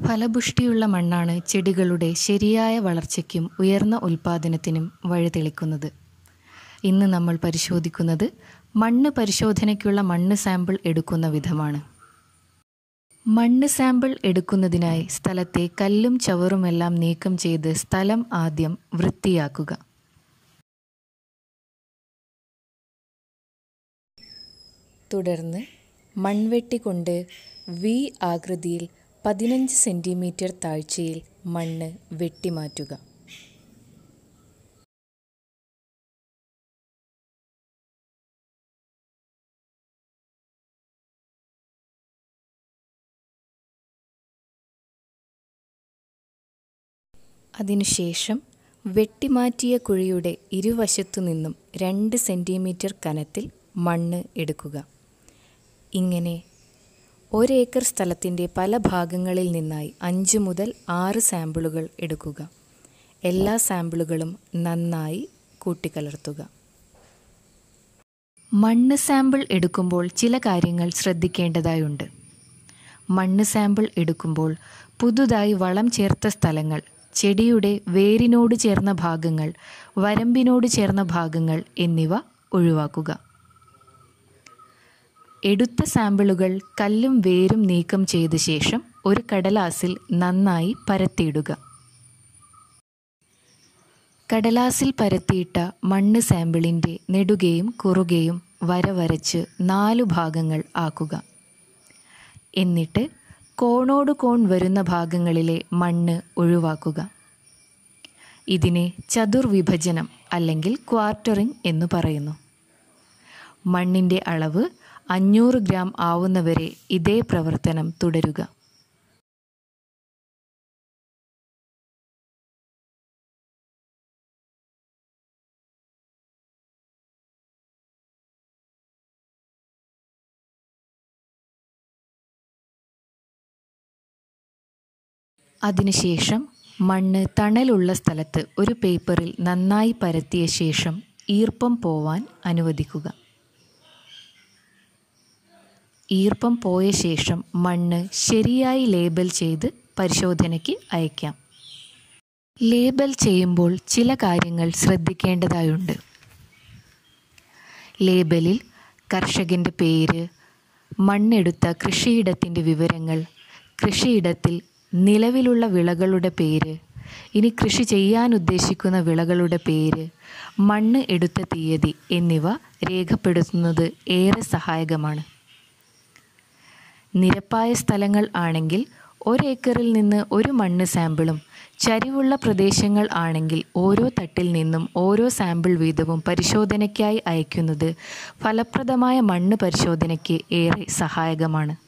ഫലപുഷ്ടിയുള്ള മണ്ണാണ് ചെടികളുടെ ശരിയായ വളർച്ചയ്ക്കും ഉയർന്ന ഉൽപ്പാദനത്തിനും വഴിതെളിക്കുന്നത്. ഇന്ന് നമ്മൾ പരിശോധിക്കുന്നത് മണ്ണ് പരിശോധനയ്ക്കുള്ള മണ്ണ് സാമ്പിൾ എടുക്കുന്ന വിധമാണ്. മണ്ണ് സാമ്പിൾ എടുക്കുന്നതിനായി സ്ഥലത്തെ കല്ലും ചവറുമെല്ലാം നീക്കം ചെയ്ത് സ്ഥലം ആദ്യം വൃത്തിയാക്കുക. തുടർന്ന് മൺവെട്ടി കൊണ്ട് വി ആകൃതിയിൽ 15 സെൻറ്റിമീറ്റർ താഴ്ചയിൽ മണ്ണ് വെട്ടിമാറ്റുക. അതിനുശേഷം വെട്ടിമാറ്റിയ കുഴിയുടെ ഇരുവശത്തു നിന്നും 2 സെൻറ്റിമീറ്റർ കനത്തിൽ മണ്ണ് എടുക്കുക. ഇങ്ങനെ 1 ഏക്കർ സ്ഥലത്തിൻ്റെ പല ഭാഗങ്ങളിൽ നിന്നായി 5 മുതൽ 6 സാമ്പിളുകൾ എടുക്കുക. എല്ലാ സാമ്പിളുകളും നന്നായി കൂട്ടിക്കലർത്തുക. മണ്ണ് സാമ്പിൾ എടുക്കുമ്പോൾ ചില കാര്യങ്ങൾ ശ്രദ്ധിക്കേണ്ടതായുണ്ട്. മണ്ണ് സാമ്പിൾ എടുക്കുമ്പോൾ പുതുതായി വളം ചേർത്ത സ്ഥലങ്ങൾ, ചെടിയുടെ വേരിനോട് ചേർന്ന ഭാഗങ്ങൾ, വരമ്പിനോട് ചേർന്ന ഭാഗങ്ങൾ എന്നിവ ഒഴിവാക്കുക. എടുത്ത സാമ്പിളുകൾ കല്ലും വേരും നീക്കം ചെയ്ത ശേഷം ഒരു കടലാസിൽ നന്നായി പരത്തിയിടുക. കടലാസിൽ പരത്തിയിട്ട മണ്ണ് സാമ്പിളിൻ്റെ നെടുകയും കുറുകയും വര വരച്ച് 4 ഭാഗങ്ങൾ ആക്കുക. എന്നിട്ട് കോണോട് കോൺ വരുന്ന ഭാഗങ്ങളിലെ മണ്ണ് ഒഴിവാക്കുക. ഇതിനെ ചതുർവിഭജനം അല്ലെങ്കിൽ ക്വാർട്ടറിംഗ് എന്നു പറയുന്നു. മണ്ണിൻ്റെ അളവ് 500 ഗ്രാം ആവുന്നവരെ ഇതേ പ്രവർത്തനം തുടരുക. അതിനുശേഷം മണ്ണ് തണലുള്ള സ്ഥലത്ത് ഒരു പേപ്പറിൽ നന്നായി പരത്തിയ ശേഷം ഈർപ്പം പോവാൻ അനുവദിക്കുക. ഈർപ്പം പോയ ശേഷം മണ്ണ് ശരിയായി ലേബൽ ചെയ്ത് പരിശോധനയ്ക്ക് അയക്കാം. ലേബൽ ചെയ്യുമ്പോൾ ചില കാര്യങ്ങൾ ശ്രദ്ധിക്കേണ്ടതായുണ്ട്. ലേബലിൽ കർഷകൻ്റെ പേര്, മണ്ണെടുത്ത കൃഷിയിടത്തിൻ്റെ വിവരങ്ങൾ, കൃഷിയിടത്തിൽ നിലവിലുള്ള വിളകളുടെ പേര്, ഇനി കൃഷി ചെയ്യാൻ ഉദ്ദേശിക്കുന്ന വിളകളുടെ പേര്, മണ്ണ് എടുത്ത തീയതി എന്നിവ രേഖപ്പെടുത്തുന്നത് ഏറെ സഹായകമാണ്. നിരപ്പായ സ്ഥലങ്ങൾ ആണെങ്കിൽ 1 ഏക്കറിൽ നിന്ന് ഒരു മണ്ണ് സാമ്പിളും, ചരിവുള്ള പ്രദേശങ്ങൾ ആണെങ്കിൽ ഓരോ തട്ടിൽ നിന്നും ഓരോ സാമ്പിൾ വീതവും പരിശോധനയ്ക്കായി അയക്കുന്നത് ഫലപ്രദമായ മണ്ണ് പരിശോധനയ്ക്ക് ഏറെ സഹായകമാണ്.